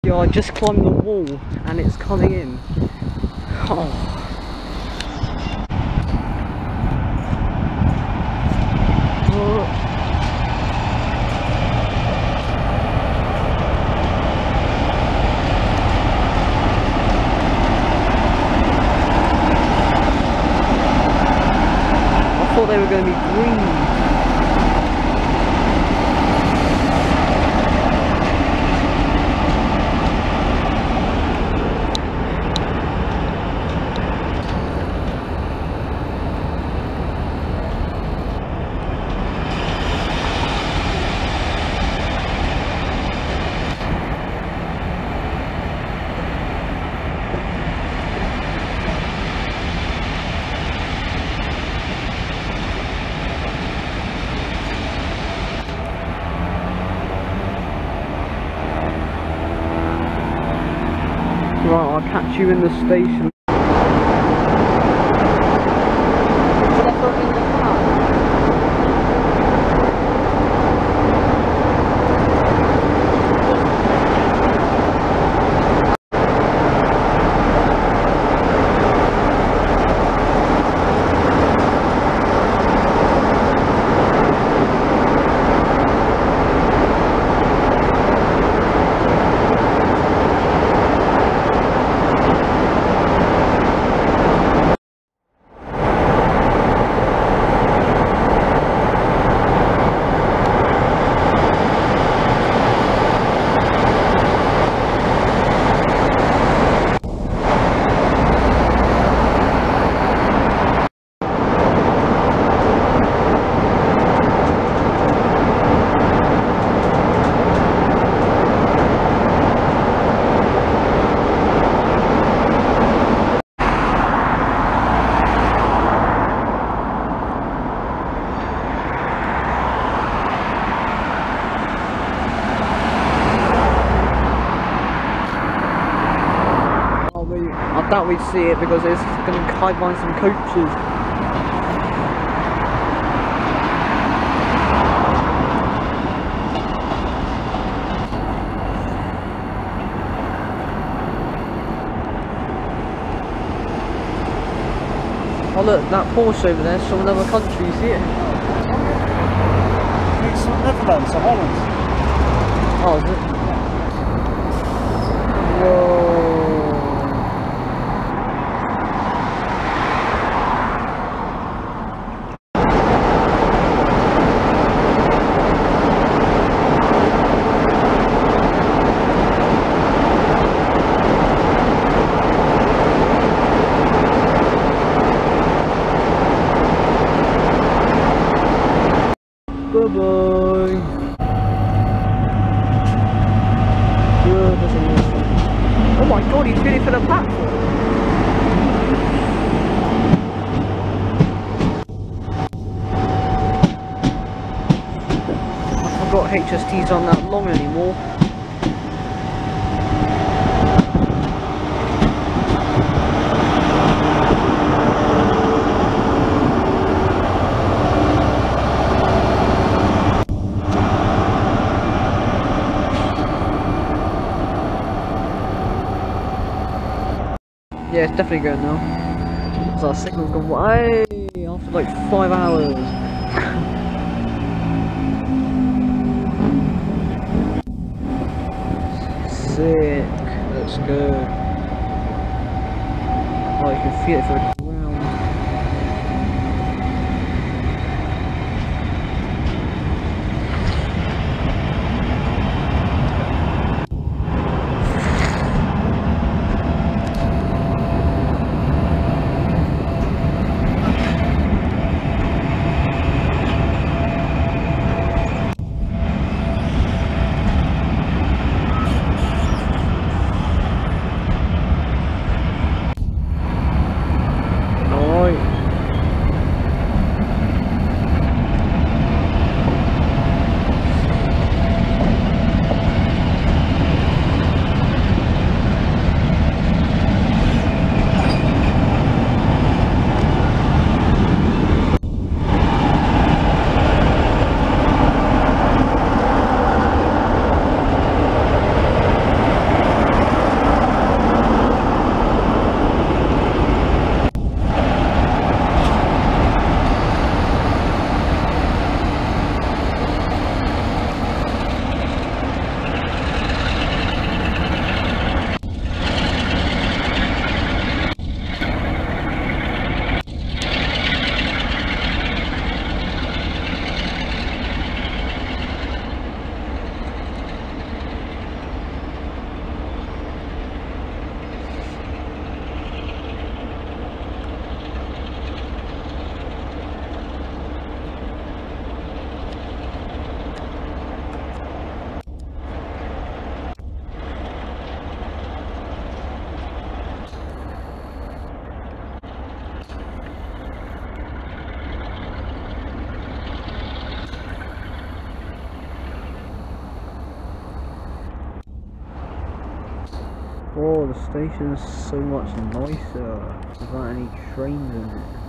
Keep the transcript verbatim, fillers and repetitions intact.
Yeah, I just climbed the wall and it's coming in. Oh. Oh. I thought they were going to be green. Right, I'll catch you in the station. I doubt we'd see it because it's going to hide behind some coaches. Oh look, that Porsche over there is from another country, you see it? It's from Netherlands, or Holland. Oh, is it? Whoa. Bye-bye. Oh my god, he's really for the platform. I forgot H S Ts aren't that long anymore. Yeah, it's definitely going now. Because our signal's gone way after like five hours. Sick. Let's go. Oh, you can feel it for the ground. before, the station's so much nicer without any trains in it.